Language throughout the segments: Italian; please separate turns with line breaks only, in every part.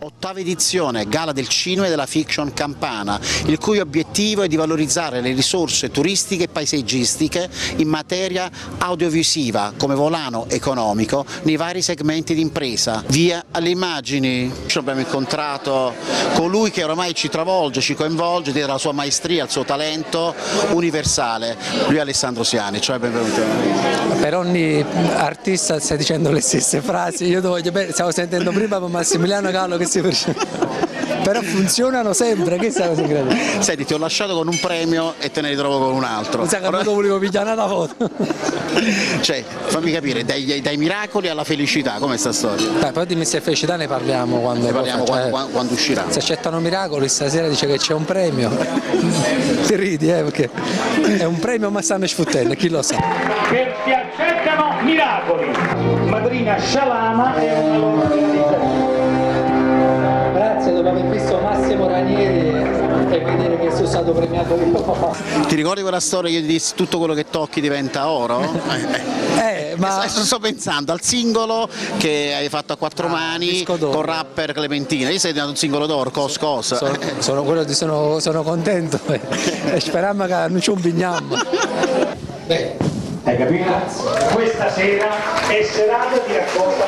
Ottava edizione, Gala del Cinema e della Fiction Campana, il cui obiettivo è di valorizzare le risorse turistiche e paesaggistiche in materia audiovisiva come volano economico nei vari segmenti di impresa. Via alle immagini. Abbiamo incontrato colui che oramai ci travolge, ci coinvolge, dietro la sua maestria, il suo talento universale. Lui è Alessandro Siani, cioè benvenuto.
Per ogni artista stai dicendo le stesse frasi, io voglio bene, stavo sentendo prima con Massimiliano Gallo che però funzionano sempre, che è la segreto?
Senti, ti ho lasciato con un premio e te ne ritrovo con un altro.
Mi sa che non volevo pigliare una foto.
Cioè, fammi capire, dai miracoli alla felicità, com'è sta storia?
Beh, poi di Mister Felicità ne parliamo
quando uscirà.
Se accettano miracoli, stasera dice che c'è un premio. Ti ridi, perché è un premio ma stanno sfuttendo, chi lo sa.
Perché accettano miracoli. Madrina Scialama è una loro realizzazione.
Grazie, dopo aver visto Massimo Ranieri e vedere che sono stato premiato io.
Ti ricordi quella storia che dissi tutto quello che tocchi diventa oro?
Ma
sto pensando al singolo che hai fatto a quattro mani con rapper Clementina. Io sei diventato un singolo d'oro, cos.
Sono contento e speriamo che non ci umbignammo.
Hai capito? Questa sera è serata di raccolta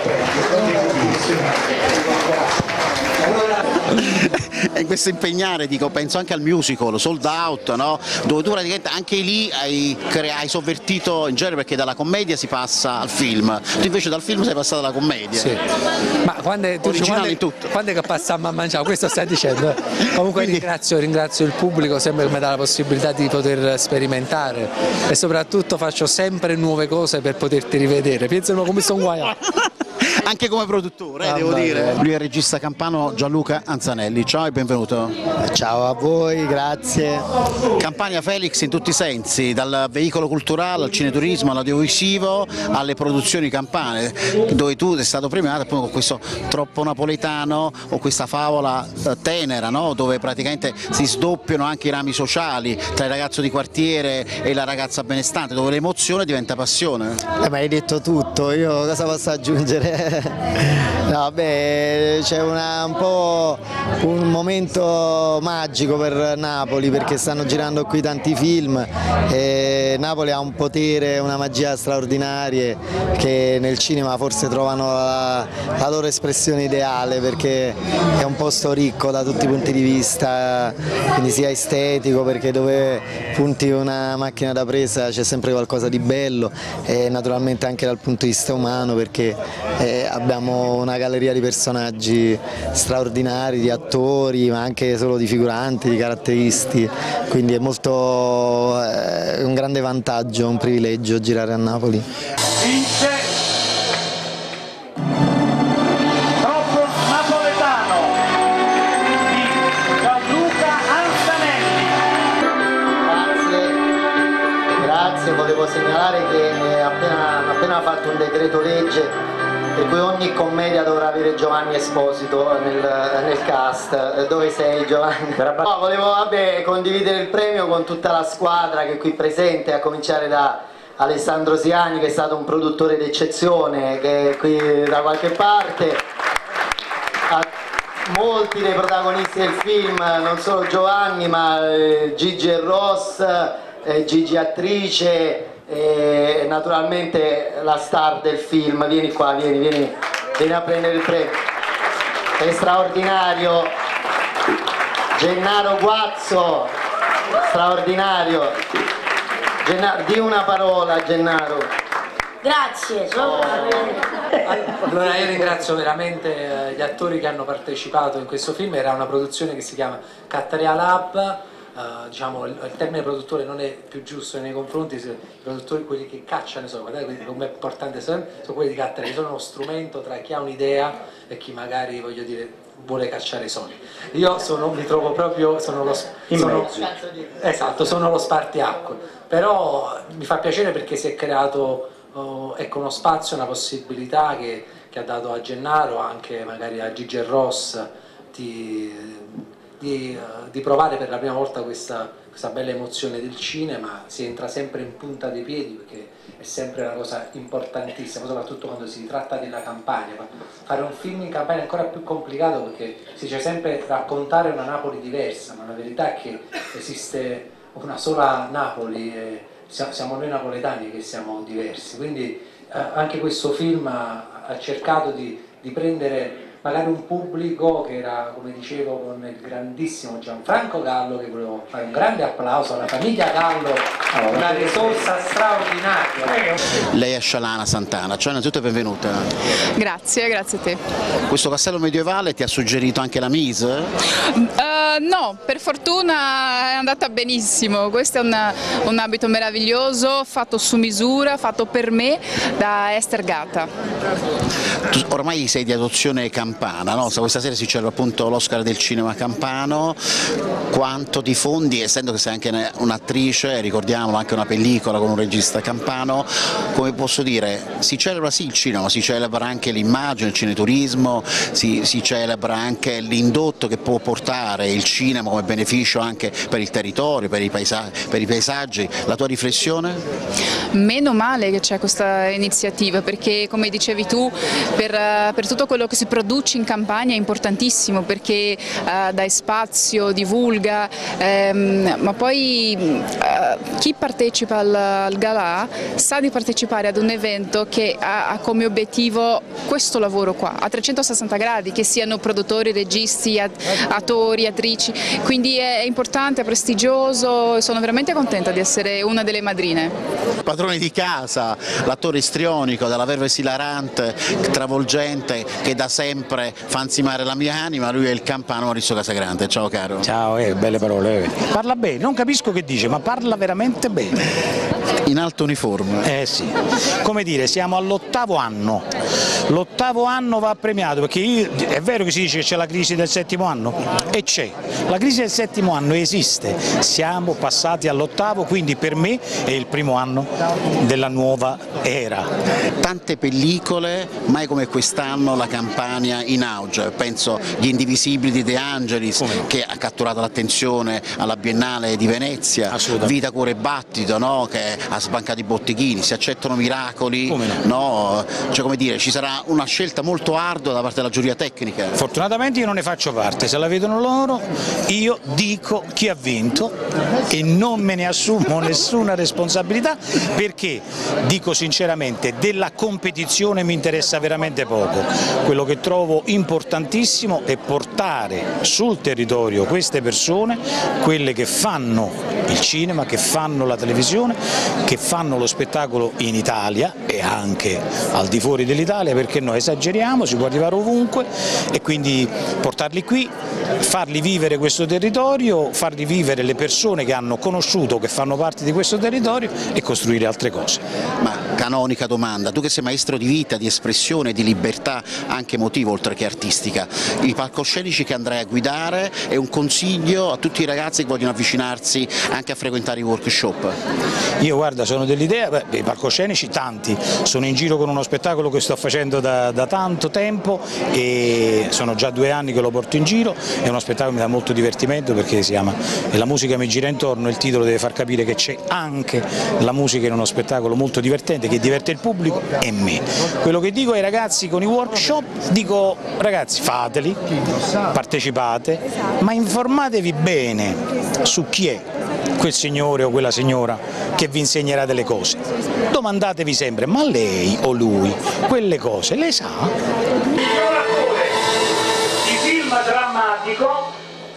E in questo impegnare, dico, penso anche al musical, Sold Out, no? Dove tu praticamente anche lì hai sovvertito in genere, perché dalla commedia si passa al film, tu invece dal film sei passato alla commedia.
Sì. Ma quando è che passiamo a mangiare, questo stai dicendo? Comunque ringrazio il pubblico sempre che mi dà la possibilità di poter sperimentare e soprattutto faccio sempre nuove cose per poterti rivedere, pensano come sono guaiato.
Anche come produttore, devo dire. Lui è il regista campano Gianluca Anzanelli, ciao e benvenuto.
Ciao a voi, grazie.
Campania Felix in tutti i sensi, dal veicolo culturale al cineturismo, all'audiovisivo, alle produzioni campane, dove tu sei stato premiato appunto con questo Troppo napoletano o questa favola tenera, no? Dove praticamente si sdoppiano anche i rami sociali tra il ragazzo di quartiere e la ragazza benestante, dove l'emozione diventa passione.
Ma hai detto tutto, io cosa posso aggiungere? No, beh, c'è un po' un momento magico per Napoli, perché stanno girando qui tanti film e Napoli ha un potere, una magia straordinaria che nel cinema forse trovano la loro espressione ideale, perché è un posto ricco da tutti i punti di vista, quindi sia estetico, perché dove punti una macchina da presa c'è sempre qualcosa di bello, e naturalmente anche dal punto di vista umano, perché abbiamo una galleria di personaggi straordinari, di attori, ma anche solo di figuranti, di caratteristi, quindi è un grande vantaggio, un privilegio girare a Napoli.
Vince Troppo napoletano di Gianluca Anzanelli.
Grazie, volevo segnalare che appena fatto un decreto legge per cui ogni commedia dovrà avere Giovanni Esposito nel cast. Dove sei, Giovanni? No, volevo condividere il premio con tutta la squadra che è qui presente, a cominciare da Alessandro Siani, che è stato un produttore d'eccezione, che è qui da qualche parte, a molti dei protagonisti del film, non solo Giovanni, ma Gigi e Ross, Gigi attrice, e naturalmente la star del film. Vieni qua, vieni a prendere il premio, è straordinario, Gennaro Guazzo, straordinario. Gennaro, di una parola, Gennaro.
Grazie.
Allora io ringrazio veramente gli attori che hanno partecipato in questo film. Era una produzione che si chiama Cattaria Lab. Diciamo, il termine produttore non è più giusto nei confronti, i produttori, quelli che cacciano i soldi, guardate come è importante, sono quelli di Cattaria, che sono uno strumento tra chi ha un'idea e chi magari, voglio dire, vuole cacciare i soldi. Io mi trovo proprio, sono lo spartiacque, però mi fa piacere perché si è creato ecco, uno spazio, una possibilità che ha dato a Gennaro, anche magari a Gigi e Ross, di provare per la prima volta questa questa bella emozione del cinema, si entra sempre in punta dei piedi perché è sempre una cosa importantissima, soprattutto quando si tratta della Campania. Ma fare un film in Campania è ancora più complicato perché si dice sempre raccontare una Napoli diversa, ma la verità è che esiste una sola Napoli e siamo noi napoletani che siamo diversi, quindi anche questo film ha cercato di prendere magari un pubblico che era, come dicevo, con il grandissimo Gianfranco Gallo, che volevo fare un grande applauso alla famiglia Gallo, una risorsa straordinaria.
Lei è Shalana Santana, cioè innanzitutto benvenuta.
Grazie, grazie a te.
Questo castello medievale ti ha suggerito anche la Mise?
No, per fortuna è andata benissimo, questo è un abito meraviglioso, fatto su misura, fatto per me da Esther Gata.
Tu ormai sei di adozione campana, no? Questa sera si celebra appunto l'Oscar del cinema campano, quanto ti fondi, essendo che sei anche un'attrice, ricordiamolo, anche una pellicola con un regista campano, come posso dire, si celebra sì il cinema, ma si celebra anche l'immagine, il cineturismo, si celebra anche l'indotto che può portare il cinema come beneficio anche per il territorio, per i paesaggi. La tua riflessione?
Meno male che c'è questa iniziativa, perché come dicevi tu, per tutto quello che si produce in Campania è importantissimo, perché dai spazio, divulga, ma poi chi partecipa al galà sa di partecipare ad un evento che ha come obiettivo questo lavoro qua, a 360 gradi, che siano produttori, registi, attori, attrici, quindi è importante, è prestigioso e sono veramente contenta di essere una delle madrine.
Padrone di casa, l'attore istrionico della verve esilarante, travolgente, che da sempre fa ansimare la mia anima, lui è il campano Maurizio Casagrande. Ciao caro.
Ciao, belle parole. Parla bene, non capisco che dice, ma parla veramente bene.
In alto uniforme.
Sì, come dire, siamo all'8° anno. L'8° anno va premiato, perché è vero che si dice che c'è la crisi del 7° anno? E c'è. La crisi del 7° anno esiste, siamo passati all'8°, quindi per me è il primo anno della nuova era.
Tante pellicole, mai come quest'anno la Campania in auge, penso Gli Indivisibili di De Angelis, che ha catturato l'attenzione alla Biennale di Venezia, Vita, Cuore e Battito, no? Che ha sbancato i botteghini, Si accettano miracoli, no? Cioè, come dire, ci sarà una scelta molto ardua da parte della giuria tecnica.
Fortunatamente io non ne faccio parte, se la vedono loro io dico chi ha vinto e non me ne assumo nessuna responsabilità, perché dico sinceramente della competizione mi interessa veramente poco. Quello che trovo importantissimo è portare sul territorio queste persone, quelle che fanno il cinema, che fanno la televisione, che fanno lo spettacolo in Italia e anche al di fuori dell'Italia, perché noi esageriamo, si può arrivare ovunque, e quindi portarli qui, farli vivere questo territorio, farli vivere le persone che hanno conosciuto, che fanno parte di questo territorio, e costruire altre cose.
Ma canonica domanda, tu che sei maestro di vita, di espressione, di libertà anche emotiva oltre che artistica, i palcoscenici che andrai a guidare è un consiglio a tutti i ragazzi che vogliono avvicinarsi anche a frequentare i workshop?
Io guarda, sono dell'idea, i palcoscenici tanti, sono in giro con uno spettacolo che sto facendo da tanto tempo e sono già 2 anni che lo porto in giro, è uno spettacolo che mi dà molto divertimento perché si chiama E la musica mi gira intorno, il titolo deve far capire che c'è anche la musica in uno spettacolo molto divertente che diverte il pubblico e me. Quello che dico ai ragazzi con i workshop, dico ragazzi fateli, partecipate, ma informatevi bene su chi è quel signore o quella signora che vi insegnerà delle cose. Domandatevi sempre, ma lei o lui quelle cose le sa?
Di film drammatico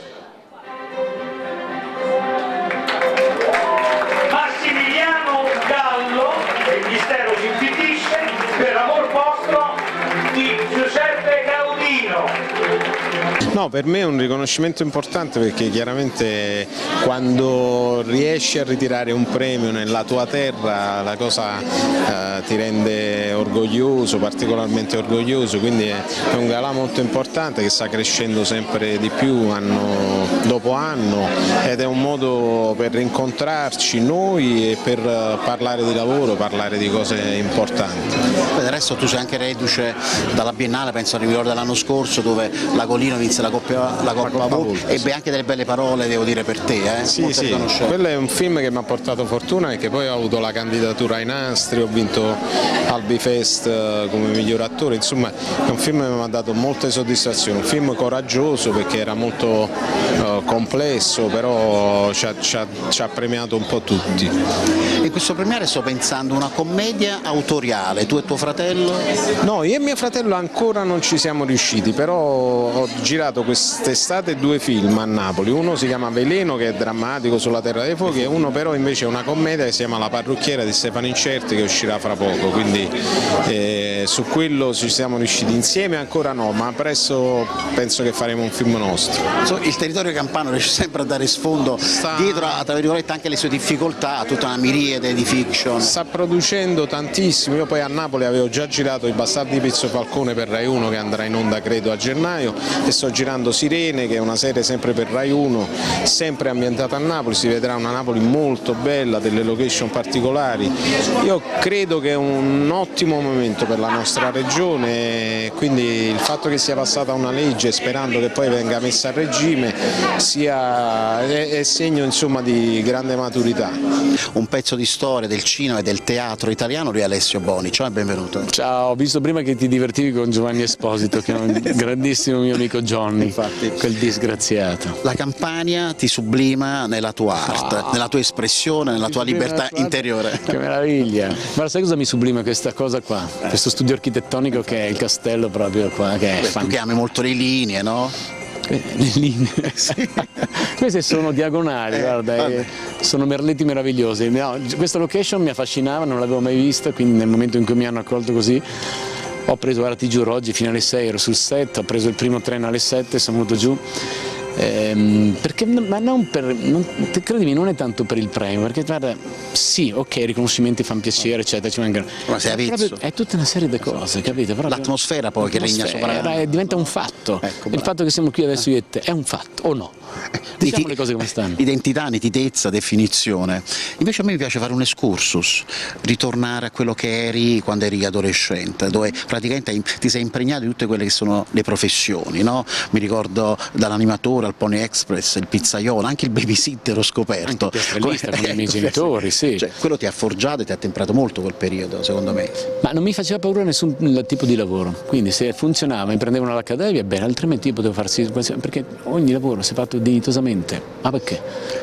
Massimiliano Gallo, il mistero si infitisce, per amor vostro, di Giuseppe Gaudino.
No, per me è un riconoscimento importante, perché chiaramente quando riesci a ritirare un premio nella tua terra la cosa ti rende orgoglioso, particolarmente orgoglioso, quindi è un galà molto importante che sta crescendo sempre di più anno dopo anno, ed è un modo per rincontrarci noi e per parlare di lavoro, parlare di cose importanti.
Del resto tu sei anche reduce dalla Biennale, penso al ricordo dell'anno scorso, dove la Golino vinse vinse la Coppa Volpi, ebbe anche delle belle parole, devo dire, per te,
Sì, quello è un film che mi ha portato fortuna e che poi ho avuto la candidatura ai Nastri, ho vinto Albifest come miglior attore, insomma è un film che mi ha dato molte soddisfazioni, un film coraggioso perché era molto complesso, però ci ha premiato un po' tutti.
In questo premiere sto pensando una commedia autoriale, tu e tuo fratello?
No, io e mio fratello ancora non ci siamo riusciti, però ho girato quest'estate 2 film a Napoli, uno si chiama Veleno che è drammatico sulla Terra dei Fuochi e uno però invece è una commedia che si chiama La parrucchiera di Stefano Incerti che uscirà fra poco, quindi su quello ci siamo riusciti insieme, ancora no, ma presto penso che faremo un film nostro.
Il territorio campano riesce sempre a dare sfondo dietro a, tra virgolette, anche le sue difficoltà, tutta una miriade di fiction.
Sta producendo tantissimo, io poi a Napoli avevo già girato I Bastardi di Pizzo Falcone per Rai 1 che andrà in onda credo a gennaio e sto girando Sirene che è una serie sempre per Rai 1, sempre ambientata a Napoli, si vedrà una Napoli molto bella, delle location particolari. Io credo che è un ottimo momento per la nostra regione, quindi il fatto che sia passata una legge sperando che poi venga messa a regime è segno insomma di grande maturità.
Un pezzo di storia del cinema e del teatro italiano, lui è Alessio Boni, ciao e benvenuto.
Ciao, ho visto prima che ti divertivi con Giovanni Esposito che è un grandissimo mio amico Johnny, infatti, quel disgraziato.
La Campania ti sublima nella tua arte, nella tua espressione, nella tua libertà interiore.
Che meraviglia! Ma sai cosa mi sublima questa cosa qua? Questo studio architettonico che è il castello proprio qua, che è
tu che ami molto le linee, no?
Le linee, sì. Queste sono diagonali, guarda, sono merletti meravigliosi. No, questa location mi affascinava, non l'avevo mai vista, quindi nel momento in cui mi hanno accolto così ho preso, guarda, ti giuro, oggi fino alle 6 ero sul set, ho preso il primo treno alle 7, sono venuto giù. Perché, ma non per, credimi, non è tanto per il premio, perché guarda, sì, ok, i riconoscimenti fanno piacere, eccetera, ci mancano,
ma è
tutta una serie di cose, capite?
L'atmosfera poi che regna sopra,
diventa un fatto, ecco, il fatto che siamo qui adesso io e te è un fatto, o no? Diciamo le cose come stanno.
Identità, nitidezza, definizione. Invece a me mi piace fare un excursus, ritornare a quello che eri quando eri adolescente, dove praticamente ti sei impregnato di tutte quelle che sono le professioni, no? Mi ricordo dall'animatore al Pony Express, il pizzaiolo, anche il babysitter ho scoperto.
Anche il piastrellista con i miei genitori, sì.
Cioè, quello ti ha forgiato e ti ha temperato molto quel periodo, secondo me.
Ma non mi faceva paura nessun tipo di lavoro, quindi se funzionava, mi prendevano all'accademia, bene, altrimenti io potevo farsi, perché ogni lavoro si è fatto dignitosamente. Ma perché?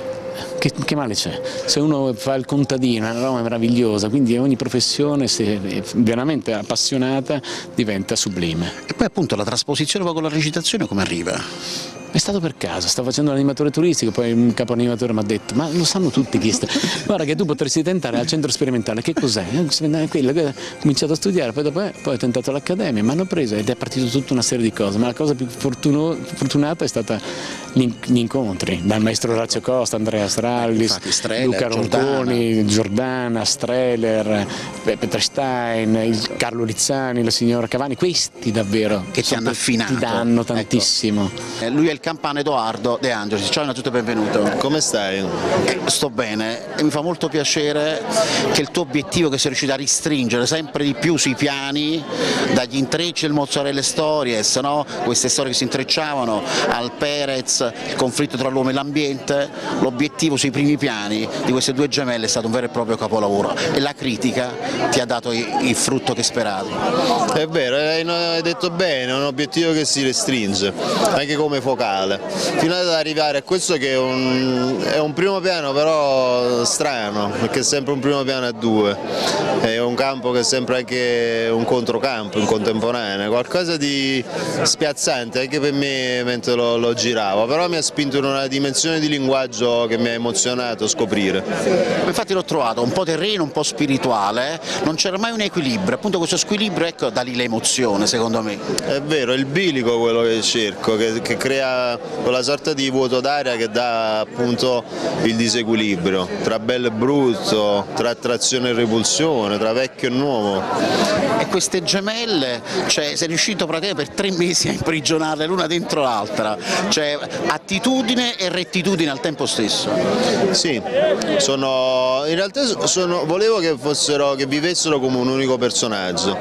Che male c'è? Se uno fa il contadino è una roba meravigliosa, quindi ogni professione, se è veramente appassionata, diventa sublime.
E poi appunto la trasposizione poi con la recitazione come arriva?
È stato per caso, stavo facendo l'animatore turistico, poi un capo animatore mi ha detto, ma lo sanno tutti chi sta. Guarda che tu potresti tentare al centro sperimentale, che cos'è? Ho cominciato a studiare, poi ho tentato all'accademia, mi hanno preso ed è partita tutta una serie di cose, ma la cosa più fortunata è stata gli incontri, dal maestro Orazio Costa, Andrea Strallis, Luca Ronconi, Giordana, Streller, Petra Stein, Carlo Rizzani, la signora Cavani, questi davvero
che ti hanno affinato,
ti danno tantissimo.
Ecco. Lui è il campano Edoardo De Angelis, ciao innanzitutto e benvenuto.
Come stai?
Sto bene e mi fa molto piacere che il tuo obiettivo che sei riuscito a ristringere sempre di più sui piani, dagli intrecci del Mozzarella Stories, no? Queste storie che si intrecciavano, al Perez, il conflitto tra l'uomo e l'ambiente, l'obiettivo sui primi piani di queste due gemelle è stato un vero e proprio capolavoro e la critica ti ha dato il frutto che speravi.
È vero, hai detto bene, è un obiettivo che si restringe, anche come focale, fino ad arrivare a questo che è un primo piano però strano, perché è sempre un primo piano a due, è un campo che è sempre anche un controcampo in contemporanea, qualcosa di spiazzante anche per me mentre lo giravo, però mi ha spinto in una dimensione di linguaggio che mi ha emozionato scoprire.
Infatti l'ho trovato un po' terreno, un po' spirituale, non c'era mai un equilibrio, appunto questo squilibrio, ecco, da lì l'emozione secondo me.
È vero, è il bilico quello che cerco, che crea quella sorta di vuoto d'aria che dà appunto il disequilibrio tra bello e brutto, tra attrazione e repulsione, tra vecchio e nuovo.
E queste gemelle, cioè, sei riuscito praticamente per 3 mesi a imprigionarle l'una dentro l'altra, cioè attitudine e rettitudine al tempo stesso.
Sì, in realtà volevo che vivessero come un unico personaggio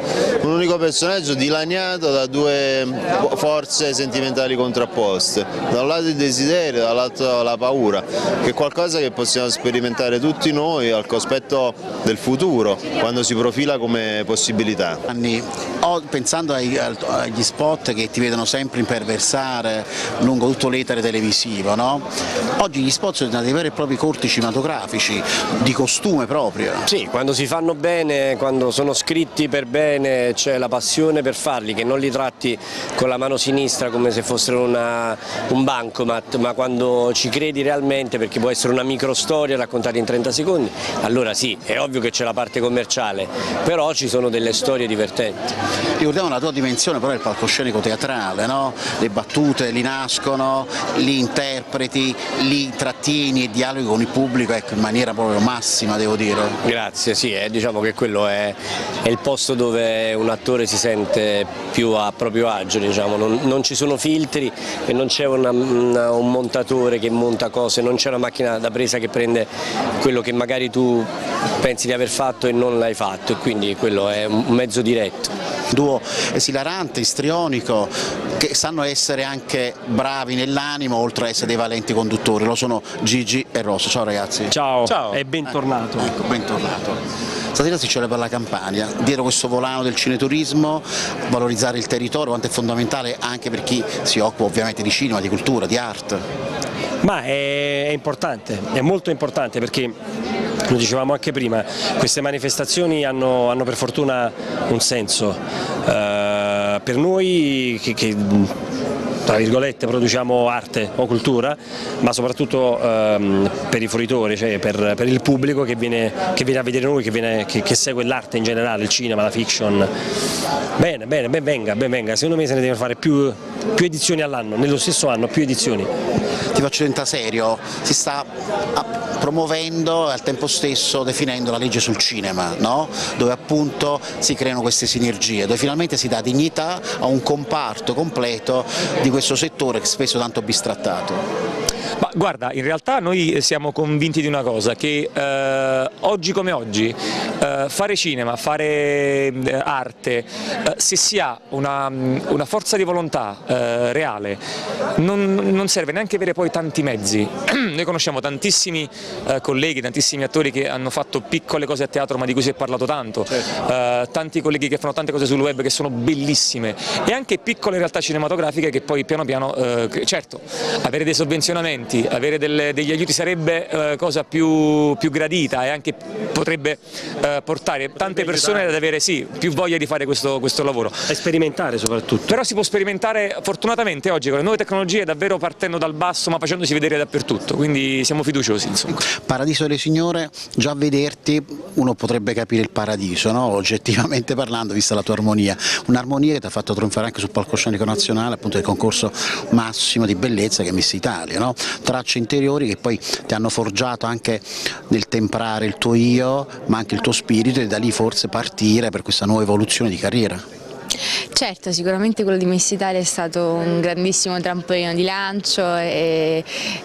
dilaniato da due forze sentimentali contrapposte, da un lato il desiderio, dall'altro la paura, che è qualcosa che possiamo sperimentare tutti noi al cospetto del futuro, quando si profila come possibilità.
Pensando agli spot che ti vedono sempre imperversare lungo tutto l'etere televisivo, no? Oggi gli spot sono diventati veri e propri corti cinematografici, di costume proprio.
Sì, quando si fanno bene, quando sono scritti per bene, c'è la passione per farli, che non li tratti con la mano sinistra come se fossero un bancomat, ma quando ci credi realmente, perché può essere una microstoria raccontata in 30 secondi, allora sì, è ovvio che c'è la parte commerciale, però ci sono delle storie divertenti.
Ricordiamo la tua dimensione però del palcoscenico teatrale, no? Le battute li nascono, li interpreti, li trattieni e dialoghi con il pubblico, ecco, in maniera proprio massima, devo dire.
Grazie, sì, diciamo che quello è il posto dove un attore si sente più a proprio agio, diciamo. Non ci sono filtri e non c'è un montatore che monta cose, non c'è una macchina da presa che prende quello che magari tu pensi di aver fatto e non l'hai fatto, e quindi quello è un mezzo diretto.
Duo esilarante, istrionico, che sanno essere anche bravi nell'animo oltre a essere dei valenti conduttori, lo sono Gigi e Rosso. Ciao ragazzi.
Ciao, ciao. E bentornato.
Ecco, bentornato. Stasera si celebra la Campania, dietro questo volano del cineturismo, valorizzare il territorio, quanto è fondamentale anche per chi si occupa ovviamente di cinema, di cultura, di arte.
Ma è importante, è molto importante, perché lo dicevamo anche prima, queste manifestazioni hanno per fortuna un senso. Per noi che tra virgolette produciamo arte o cultura, ma soprattutto per i fruitori, cioè per il pubblico che viene a vedere noi, che segue l'arte in generale, il cinema, la fiction. Bene, ben venga, secondo me se ne devono fare più edizioni all'anno, nello stesso anno più edizioni.
Ti faccio diventare serio, si sta promuovendo e al tempo stesso definendo la legge sul cinema, no? Dove appunto si creano queste sinergie, dove finalmente si dà dignità a un comparto completo di questo settore che spesso è tanto bistrattato.
Ma guarda, in realtà noi siamo convinti di una cosa, che oggi come oggi fare cinema, fare arte, se si ha una forza di volontà reale, non serve neanche avere poi tanti mezzi. Noi conosciamo tantissimi colleghi, tantissimi attori che hanno fatto piccole cose a teatro ma di cui si è parlato tanto, tanti colleghi che fanno tante cose sul web che sono bellissime, e anche piccole realtà cinematografiche che poi piano piano, certo, avere dei sovvenzionamenti, avere degli aiuti sarebbe cosa più gradita, e anche potrebbe portare tante persone ad avere più voglia di fare questo lavoro.
E sperimentare soprattutto.
Però si può sperimentare fortunatamente oggi con le nuove tecnologie, davvero partendo dal basso ma facendosi vedere dappertutto, quindi siamo fiduciosi, insomma.
Paradiso delle Signore, già a vederti uno potrebbe capire il paradiso, no? Oggettivamente parlando, vista la tua armonia, un'armonia che ti ha fatto trionfare anche sul palcoscenico nazionale, appunto del concorso massimo di bellezza che è Miss Italia, no? Tracce interiori che poi ti hanno forgiato anche nel temprare il tuo io, ma anche il tuo spirito, e da lì forse partire per questa nuova evoluzione di carriera.
Certo, sicuramente quello di Miss Italia è stato un grandissimo trampolino di lancio e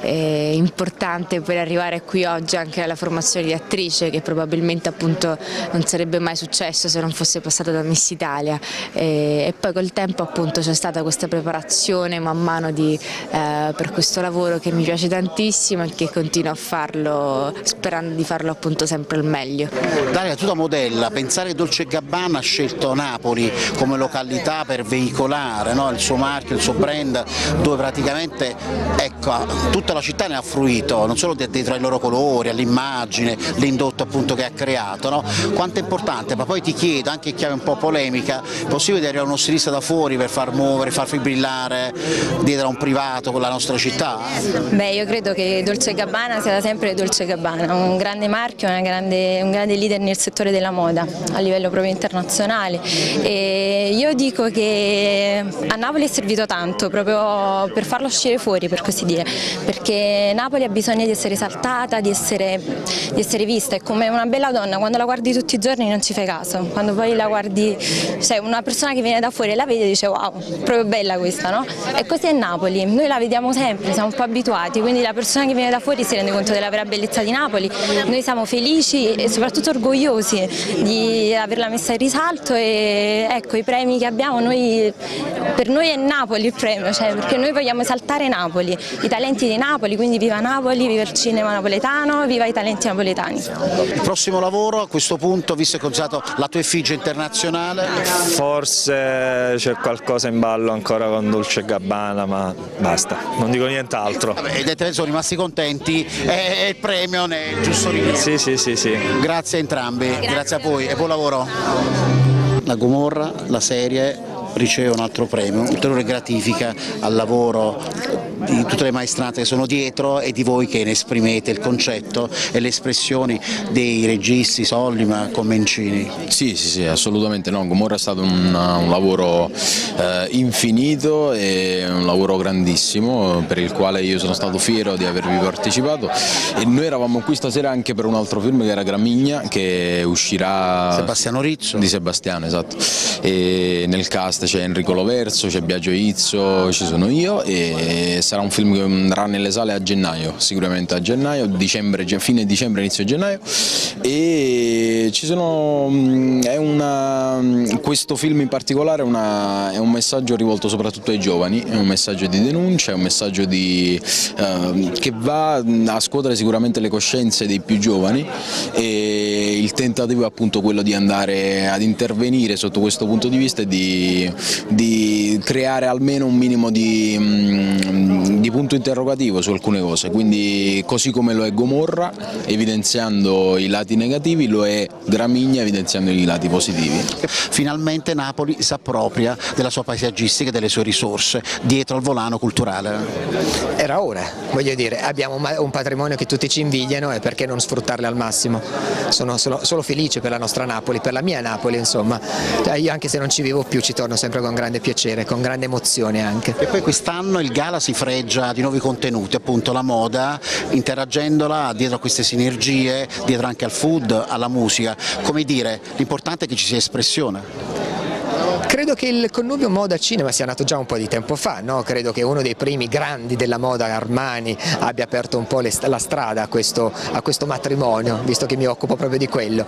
importante per arrivare qui oggi anche alla formazione di attrice, che probabilmente appunto non sarebbe mai successo se non fosse passata da Miss Italia, e poi col tempo appunto c'è stata questa preparazione man mano per questo lavoro che mi piace tantissimo e che continuo a farlo sperando di farlo appunto sempre al meglio.
Daria, tu da modella, pensare che Dolce & Gabbana ha scelto Napoli come località per veicolare, no? Il suo marchio, il suo brand, dove praticamente tutta la città ne ha fruito, non solo dietro ai loro colori, all'immagine, l'indotto appunto che ha creato, no? Quanto è importante, ma poi ti chiedo, anche in chiave un po' polemica, è possibile arrivare uno stilista da fuori per far muovere, far fibrillare dietro a un privato con la nostra città?
Beh, io credo che Dolce & Gabbana sia da sempre Dolce & Gabbana, un grande marchio, un grande leader nel settore della moda a livello proprio internazionale, e io io dico che a Napoli è servito tanto proprio per farlo uscire fuori, per così dire, perché Napoli ha bisogno di essere esaltata, di essere vista. È come una bella donna, quando la guardi tutti i giorni non ci fai caso, quando poi la guardi, cioè una persona che viene da fuori e la vede e dice wow, proprio bella questa, no? E così è Napoli, noi la vediamo sempre, siamo un po' abituati, quindi la persona che viene da fuori si rende conto della vera bellezza di Napoli. Noi siamo felici e soprattutto orgogliosi di averla messa in risalto, e ecco, i premi che abbiamo, per noi è Napoli il premio, cioè, perché noi vogliamo esaltare Napoli, i talenti di Napoli, quindi viva Napoli, viva il cinema napoletano, viva i talenti napoletani.
Il prossimo lavoro a questo punto, visto che ho usato la tua effigie internazionale?
Forse c'è qualcosa in ballo ancora con Dolce & Gabbana, ma basta, non dico nient'altro.
Evidentemente sono rimasti contenti e il premio ne è giusto rilievo.
Sì.
Grazie a entrambi, grazie a voi e buon lavoro. La Gomorra, la serie, riceve un altro premio, ulteriore gratifica al lavoro di tutte le maestranze che sono dietro e di voi che ne esprimete il concetto e le espressioni dei registi Sollima, Commencini.
Sì, assolutamente no. Gomorra è stato un lavoro infinito e un lavoro grandissimo per il quale io sono stato fiero di avervi partecipato, e noi eravamo qui stasera anche per un altro film che era Gramigna, che uscirà
Sebastiano Rizzo.
Di Sebastiano, esatto, e nel cast c'è Enrico Loverso, c'è Biagio Izzo, ci sono io, e sarà un film che andrà nelle sale a gennaio, sicuramente a gennaio, fine dicembre, inizio gennaio, e ci sono, questo film in particolare è un messaggio rivolto soprattutto ai giovani, è un messaggio di denuncia, è un messaggio che va a scuotere sicuramente le coscienze dei più giovani, e il tentativo è appunto quello di andare ad intervenire sotto questo punto di vista e di creare almeno un minimo di punto interrogativo su alcune cose, quindi così come lo è Gomorra evidenziando i lati negativi, lo è Gramigna evidenziando i lati positivi.
Finalmente Napoli si appropria della sua paesaggistica e delle sue risorse dietro al volano culturale.
Era ora, voglio dire, abbiamo un patrimonio che tutti ci invidiano, e perché non sfruttarle al massimo? Sono solo felice per la nostra Napoli, per la mia Napoli, insomma. Io anche se non ci vivo più ci torno sempre con grande piacere, con grande emozione anche.
E poi quest'anno il Gala si fregia di nuovi contenuti, appunto la moda, interagendola dietro a queste sinergie, dietro anche al food, alla musica. Come dire, l'importante è che ci sia espressione.
Credo che il connubio moda-cinema sia nato già un po' di tempo fa, no? Credo che uno dei primi grandi della moda, Armani, abbia aperto un po' la strada a questo matrimonio, visto che mi occupo proprio di quello.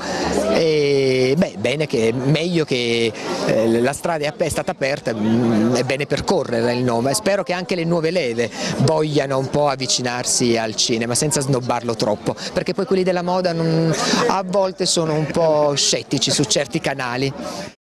E meglio che la strada è stata aperta, è bene percorrere il nome. Spero che anche le nuove leve vogliano un po' avvicinarsi al cinema senza snobbarlo troppo, perché poi quelli della moda a volte sono un po' scettici su certi canali.